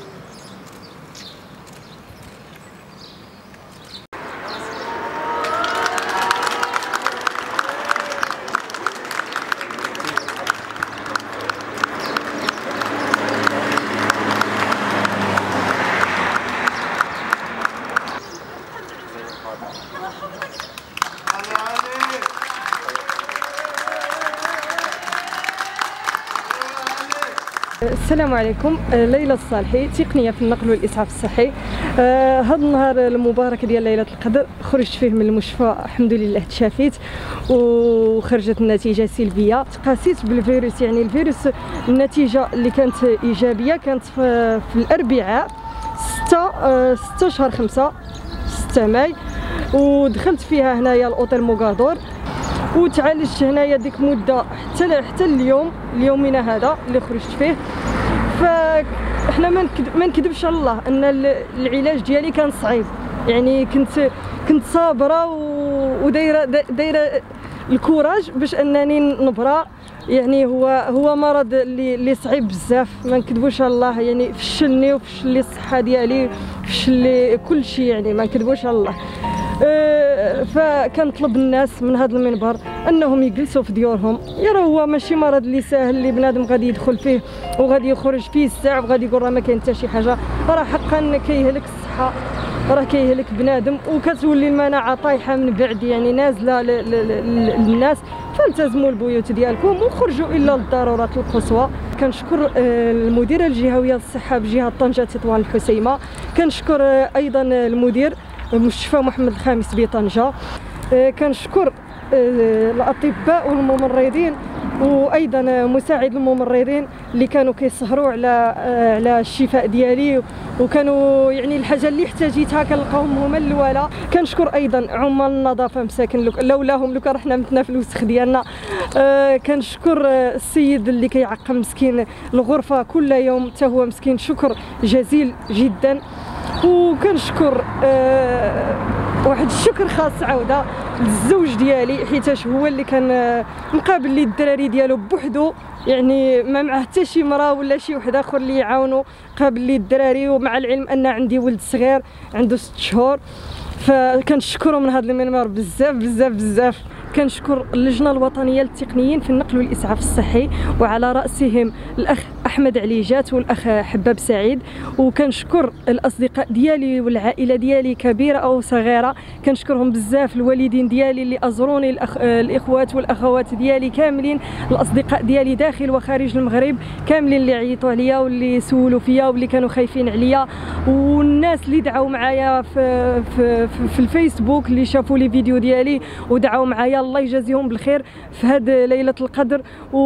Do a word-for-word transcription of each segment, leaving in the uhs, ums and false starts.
السلام عليكم. ليلى الصالحي، تقنيه في النقل والاسعاف الصحي. هذا النهار المبارك ديال ليله القدر خرجت فيه من المشفى، الحمد لله تشافيت وخرجت النتيجه سلبيه. تقاسيت بالفيروس، يعني الفيروس النتيجه اللي كانت ايجابيه كانت في, في الاربعاء ستة شهر خمسة ستة ماي، ودخلت فيها هنايا الاوتيل موغادور وتعالجت هنايا ديك مده حتى حتى اليوم اليومنا هذا اللي خرجت فيه. فاحنا ما نكذبش على الله ان العلاج ديالي كان صعيب، يعني كنت كنت صابره ودايره دايره الكوراج باش انني نبرا. يعني هو هو مرض اللي اللي صعيب بزاف، ما نكذبوش على الله، يعني فشلني وفشل لي الصحه ديالي، فشل لي كل شيء، يعني ما نكذبوش على الله. أه فكنطلب الناس من هذا المنبر انهم يجلسوا في ديورهم. يرى هو ماشي مرض اللي ساهل اللي بنادم غادي يدخل فيه وغادي يخرج فيه الساعه وغادي يقول راه ما كاين حتى شي حاجه. راه حقا كيهلك الصحه، راه كيهلك بنادم، وكتولي المناعه طايحه من بعد، يعني نازله للناس. فالتزموا البيوت ديالكم وخرجوا الا للضرورات القصوى. كنشكر المديره الجهويه للصحه بجهه طنجه تطوان الحسيمه، كنشكر ايضا المدير مستشفى محمد الخامس بطنجة، كنشكر الاطباء والممرضين وايضا مساعد الممرضين اللي كانوا كيسهروا على على الشفاء ديالي، وكانوا يعني الحاجه اللي احتاجيتها كنلقاهم هما الاولى. كنشكر ايضا عمال النظافه مساكن، لولاهم لو كان رحنا متنا في الوسخ ديالنا. آه كنشكر السيد اللي كيعقم مسكين الغرفه كل يوم، حتى هو مسكين، شكر جزيل جدا. وكنشكر آه واحد الشكر خاص عاوده للزوج ديالي، حيتاش هو اللي كان مقابل لي الدراري ديالو بوحدو، يعني ما معاه حتى شي مراه ولا شي واحد اخر اللي يعاونو، قابل لي الدراري. ومع العلم ان عندي ولد صغير عنده ست شهور، فكنشكرو من هذا المنبر بزاف بزاف بزاف. كنشكر اللجنه الوطنيه للتقنيين في النقل والاسعاف الصحي، وعلى راسهم الاخ احمد عليجات والاخ حباب سعيد. وكنشكر الاصدقاء ديالي والعائله ديالي كبيره او صغيره، كنشكرهم بزاف. الوالدين ديالي اللي ازروني، الأخ... الاخوات والاخوات ديالي كاملين، الاصدقاء ديالي داخل وخارج المغرب كاملين اللي عيطوا عليا واللي سولوا فيا واللي كانوا خايفين عليا، والناس اللي دعاو معايا في في, في, في الفيسبوك، اللي شافوا لي فيديو ديالي ودعاو معايا. الله يجازيهم بالخير في هذه ليله القدر،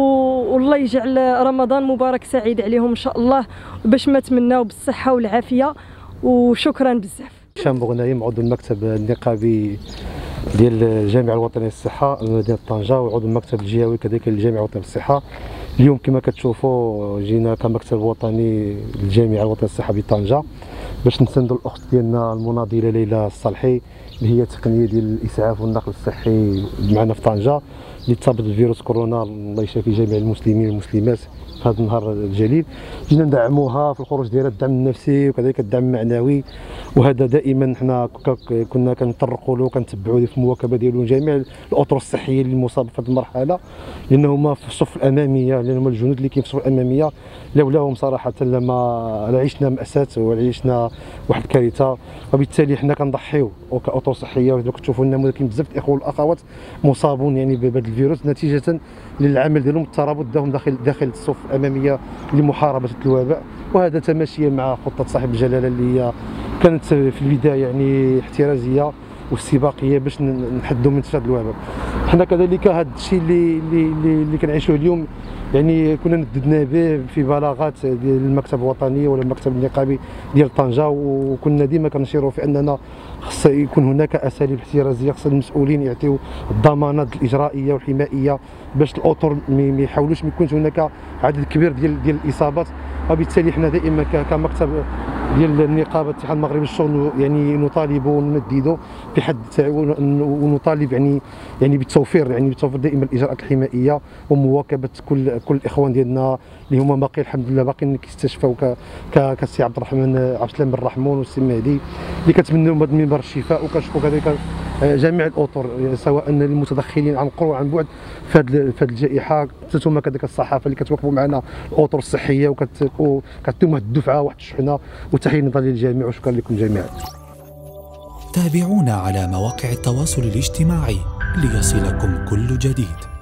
والله يجعل رمضان مبارك سعيد عليهم ان شاء الله، باش ما تمناو بالصحه والعافيه. وشكرا بزاف. هشام بوغنايم، عضو المكتب النقابي ديال الجامعه الوطنيه للصحه مدينه طنجه، وعضو المكتب الجهوي كذلك للجامعه الوطنيه للصحه. اليوم كما كتشوفوا جينا كمكتب وطني للجامعه الوطنيه للصحه بطنجه باش نساندوا الاخت ديالنا المناضله ليلى الصالحي، اللي هي تقنيه ديال الاسعاف والنقل الصحي معنا في طنجه، اللي تصابت بفيروس كورونا. الله يشافي جميع المسلمين والمسلمات في هذا النهار الجليل. جينا ندعموها في الخروج ديالها، الدعم النفسي وكذلك الدعم المعنوي، وهذا دائما حنا كنا كنطرقوا له وكنتبعوا له في المواكبه ديالو جميع الاطر الصحيه اللي مصابه في هذه المرحله، لان هما في الصف الاماميه، لان هما الجنود اللي كاين في الصف الاماميه. لولاهم صراحه لما عشنا ماساه وعشنا واحد الكارثه، وبالتالي حنا كنضحيو كاطر صحيه. كتشوفوا النموذج كاين بزاف الاخوه والاخوات مصابون يعني بهذا الفيروس نتيجه للعمل ديالهم الترابط ديالهم داخل داخل الصف الاماميه لمحاربه الوباء. وهذا تماشيا مع خطه صاحب الجلاله اللي هي كانت في البدايه يعني احترازيه واستباقيه باش نحدوا من انتشار الوباء. حنا كذلك هذا الشيء اللي اللي اللي كنعيشوه اليوم يعني كنا نددنا به في بلاغات ديال المكتب الوطني ولا المكتب النقابي ديال طنجه، وكنا ديما كنشيروا في اننا خص يكون هناك اساليب احترازيه، خص المسؤولين يعطيو الضمانات الاجرائيه والحمائيه باش الاطر ما يحاولوش ما يكونش هناك عدد كبير ديال ديال الاصابات. وبالتالي حنا دائما كمكتب ديال النقابه الاتحاد المغربي للشغل، يعني نطالب ونندد بحد ونطالب يعني يعني بالتوفير يعني بالتوفير دائما الاجراءات الحمائيه ومواكبه كل كل الاخوان ديالنا اللي هما باقي الحمد لله باقيين كيستشفاو كالسي عبد الرحمن عبد السلام بن الرحمون والسي مهدي اللي كنتمنوا من هذا المنبر الشفاء، وكنشكروا كذلك جميع الاطر سواء المتدخلين عن قرب وعن بعد في هذه الجائحه، حتى هما كذلك الصحافه اللي كتوقفوا معنا الاطر الصحيه وكتعطيهم واحد الدفعه واحد الشحنه، وتحيه نضال للجميع وشكرا لكم جميعا. تابعونا على مواقع التواصل الاجتماعي ليصلكم كل جديد.